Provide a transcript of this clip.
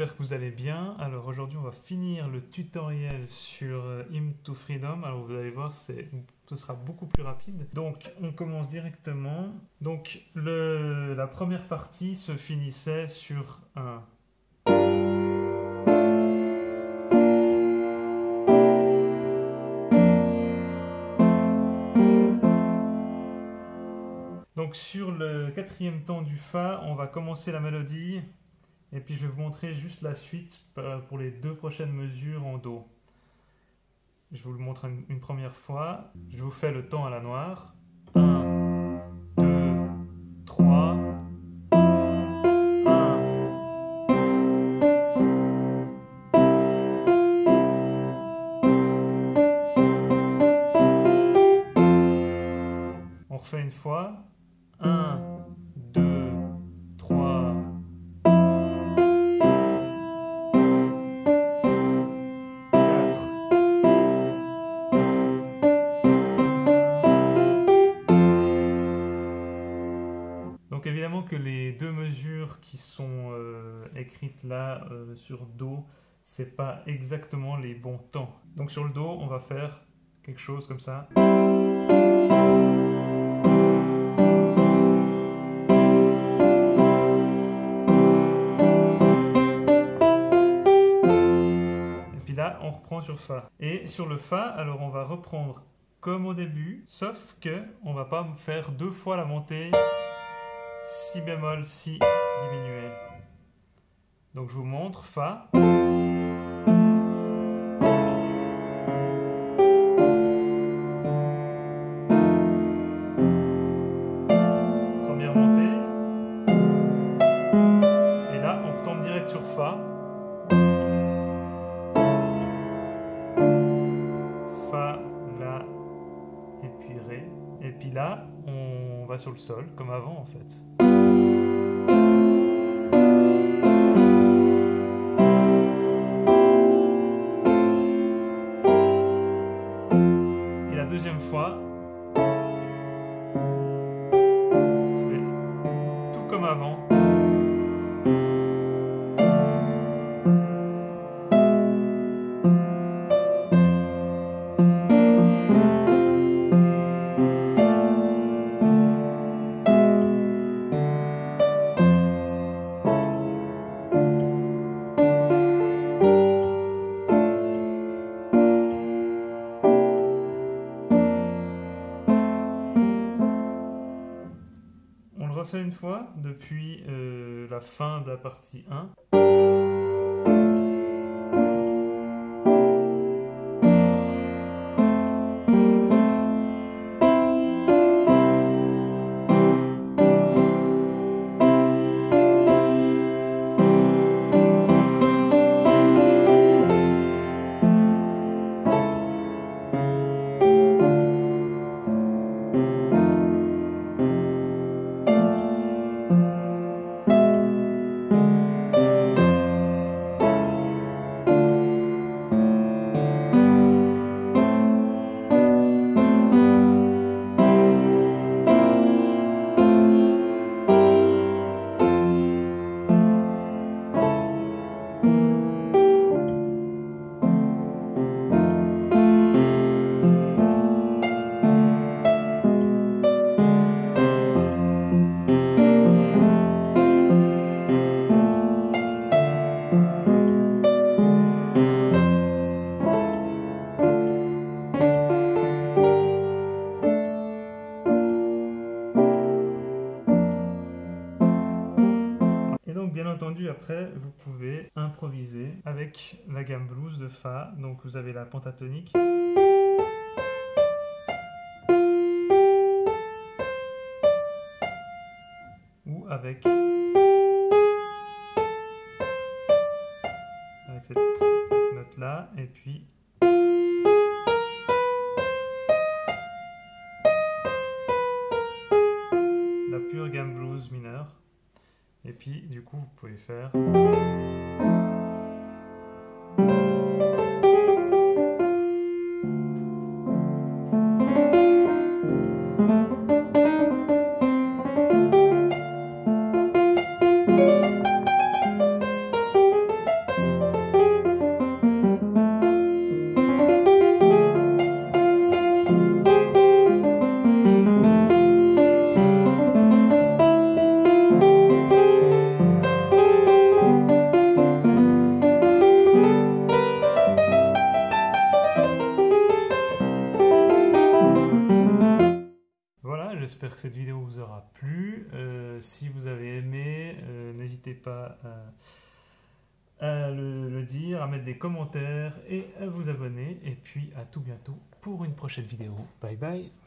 j'espère que vous allez bien. Alors aujourd'hui, on va finir le tutoriel sur Hymn to Freedom. Alors vous allez voir, ce sera beaucoup plus rapide. Donc on commence directement. Donc la première partie se finissait sur un. Donc sur le quatrième temps du Fa, on va commencer la mélodie et puis je vais vous montrer juste la suite pour les deux prochaines mesures en Do. Je vous le montre une première fois. Je vous fais le temps à la noire. 1, 2, 3. 1. On refait une fois. 1, 2, 3. Donc évidemment que les deux mesures qui sont écrites là sur Do, c'est pas exactement les bons temps. Donc sur le Do, on va faire quelque chose comme ça. Et puis là, on reprend sur Fa. Et sur le Fa, alors on va reprendre comme au début, sauf que on va pas faire deux fois la montée Si bémol, Si diminué. Donc je vous montre Fa. Première montée. Et là, on retombe direct sur Fa. Fa, La, et puis Ré. Et puis là, on va sur le Sol, comme avant en fait. Et la deuxième fois, c'est tout comme avant. On le refait une fois depuis la fin de la partie 1. Bien entendu, après, vous pouvez improviser avec la gamme blues de Fa. Donc vous avez la pentatonique. Ou avec cette note-là. Et puis la pure gamme blues mineure. Et puis, du coup, vous pouvez faire... plu. Si vous avez aimé, n'hésitez pas à le dire, à mettre des commentaires et à vous abonner. Et puis à tout bientôt pour une prochaine vidéo. Bye bye.